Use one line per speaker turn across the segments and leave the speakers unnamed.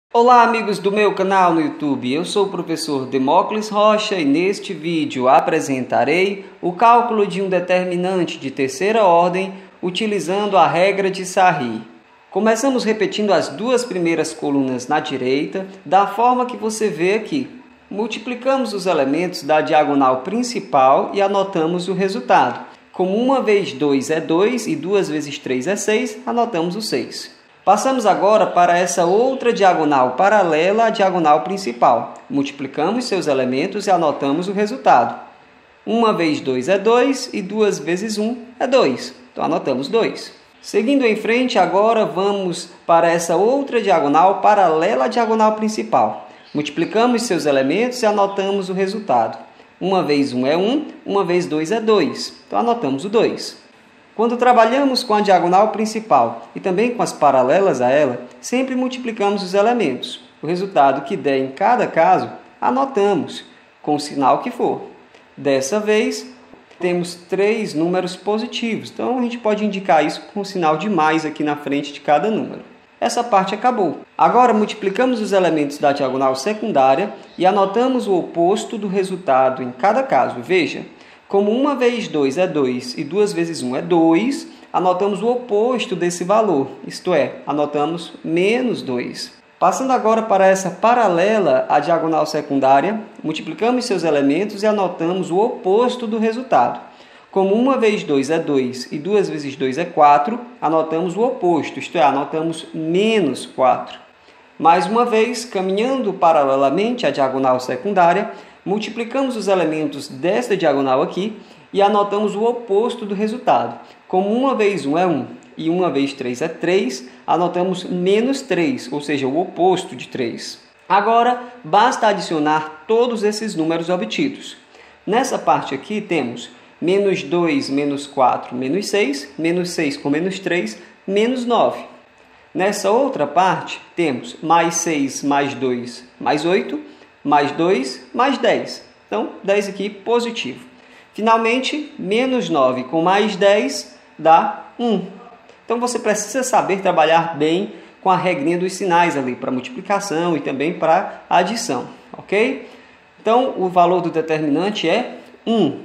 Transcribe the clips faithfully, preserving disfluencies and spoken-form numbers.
Olá amigos do meu canal no YouTube, eu sou o professor Demócles Rocha e neste vídeo apresentarei o cálculo de um determinante de terceira ordem utilizando a regra de Sarry. Começamos repetindo as duas primeiras colunas na direita, da forma que você vê aqui. Multiplicamos os elementos da diagonal principal e anotamos o resultado. Como uma vezes dois é dois e duas vezes três é seis, anotamos o seis. Passamos agora para essa outra diagonal paralela à diagonal principal. Multiplicamos seus elementos e anotamos o resultado. uma vezes dois é dois e duas vezes um é dois. Então, anotamos dois. Seguindo em frente, agora vamos para essa outra diagonal paralela à diagonal principal. Multiplicamos seus elementos e anotamos o resultado. uma vezes um é um, uma vezes dois é dois. Então, anotamos o dois. Quando trabalhamos com a diagonal principal e também com as paralelas a ela, sempre multiplicamos os elementos. O resultado que der em cada caso, anotamos, com o sinal que for. Dessa vez, temos três números positivos, então a gente pode indicar isso com o sinal de mais aqui na frente de cada número. Essa parte acabou. Agora, multiplicamos os elementos da diagonal secundária e anotamos o oposto do resultado em cada caso. Veja. Como uma vezes dois é dois e duas vezes um é dois, anotamos o oposto desse valor, isto é, anotamos menos dois. Passando agora para essa paralela à diagonal secundária, multiplicamos seus elementos e anotamos o oposto do resultado. Como uma vezes dois é dois e duas vezes dois é quatro, anotamos o oposto, isto é, anotamos menos quatro. Mais uma vez, caminhando paralelamente à diagonal secundária, multiplicamos os elementos desta diagonal aqui e anotamos o oposto do resultado. Como uma vezes um é um e uma vezes três é três, anotamos menos três, ou seja, o oposto de três. Agora, basta adicionar todos esses números obtidos. Nessa parte aqui temos menos dois, menos quatro, menos seis, menos seis com menos três, menos nove. Nessa outra parte, temos mais seis, mais dois, mais oito, mais dois, mais dez. Então, dez aqui positivo. Finalmente, menos nove com mais dez dá um. Então, você precisa saber trabalhar bem com a regrinha dos sinais ali, para multiplicação e também para adição, ok? Então, o valor do determinante é um.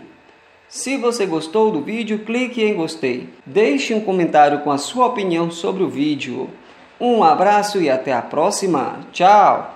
Se você gostou do vídeo, clique em gostei. Deixe um comentário com a sua opinião sobre o vídeo. Um abraço e até a próxima. Tchau!